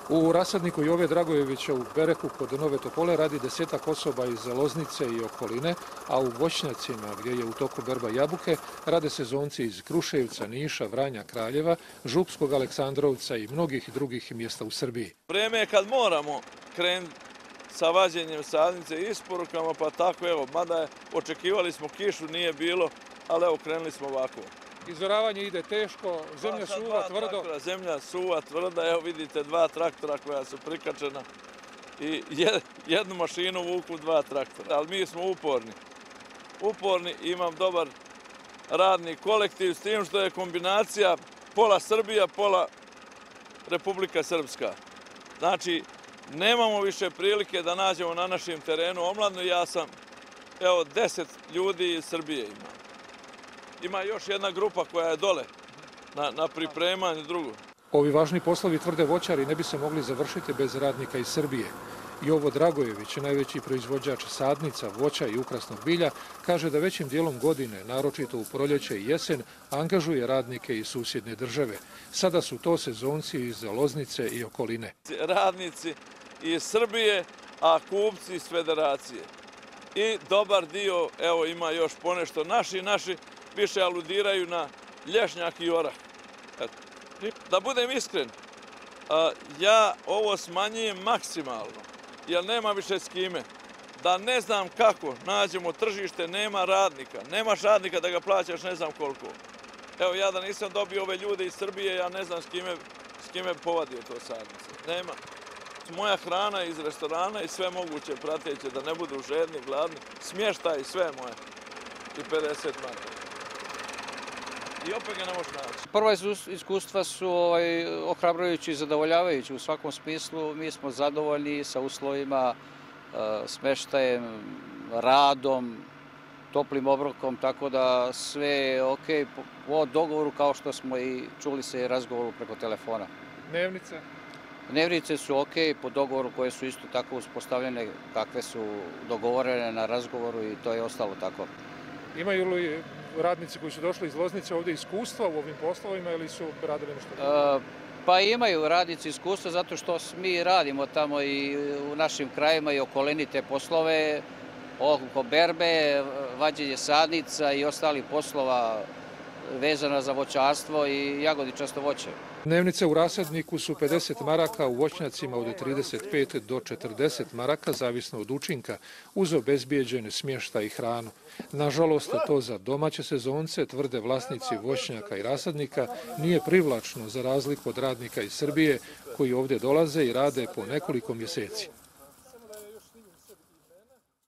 U rasadniku Jove Dragojevića u Bereku kod Nove Topole radi 10-ak osoba iz Loznice i okoline, a u voćnjacima gdje je u toku berba jabuke rade sezonci iz Kruševca, Niša, Vranja, Kraljeva, Župskog, Aleksandrovca i mnogih drugih mjesta u Srbiji. Vreme je kad moramo krenuti sa vađenjem sadnice i isporukama, pa tako evo, mada očekivali smo kišu, nije bilo, ali evo krenuli smo ovako. Izoravanje ide teško, zemlja suva, tvrdo. Zemlja suva, tvrda, evo vidite 2 traktora koja su prikačena i jednu mašinu vuku 2 traktora. Ali mi smo uporni, imam dobar radni kolektiv s tim što je kombinacija pola Srbija, pola Republika Srpska. Znači, nemamo više prilike da nađemo na našem terenu omladnu. Ja sam, evo, 10 ljudi iz Srbije imam. Ima još jedna grupa koja je dole na pripremanju drugu. Ovi važni poslovi, tvrde voćari, ne bi se mogli završiti bez radnika iz Srbije. Jovo Dragojević, najveći proizvođač sadnica, voća i ukrasnog bilja, kaže da većim dijelom godine, naročito u proljeće i jesen, angažuje radnike iz susjedne države. Sada su to sezonci iz Loznice i okoline. Radnici iz Srbije, a kupci iz Federacije. I dobar dio, evo ima još ponešto naši više aludiraju na lješnjak i orah. Da budem iskren, ja ovo smanjujem maksimalno, jer nema više s kime. Da ne znam kako nađemo tržište, nema radnika. Nemaš radnika da ga plaćaš ne znam koliko. Evo ja da nisam dobio ove ljude iz Srbije, ja ne znam s kime povadio to sadnice. Nema. Moja hrana iz restorana i sve moguće prateće, da ne budu žedni, gladni, smještaj, sve moje. I 50 maraka. I opet ga ne možeš naći. Prva iskustva su ohrabrujući i zadovoljavajući u svakom smislu. Mi smo zadovoljni sa uslovima, smještajem, radom, toplim obrokom, tako da sve je okej po dogovoru kao što smo i čuli se i razgovoru preko telefona. Dnevnice? Dnevnice su okej po dogovoru koje su isto tako uspostavljene kakve su dogovorene na razgovoru i to je ostalo tako. Imaju li radnici koji su došli iz Loznice ovdje iskustva u ovim poslovima ili su radili nešto drugo? Pa imaju radnici iskustva zato što mi radimo tamo i u našim krajima i okolini te poslove oko berbe, vađenje sadnica i ostalih poslova vezana za voćarstvo i jagodičasto voće. Dnevnice u rasadniku su 50 maraka, u voćnjacima od 35 do 40 maraka, zavisno od učinka, uz obezbijeđen smještaj i hranu. Nažalost, to za domaće sezonce, tvrde vlasnici voćnjaka i rasadnika, nije privlačno za razliku od radnika iz Srbije koji ovdje dolaze i rade po nekoliko mjeseci.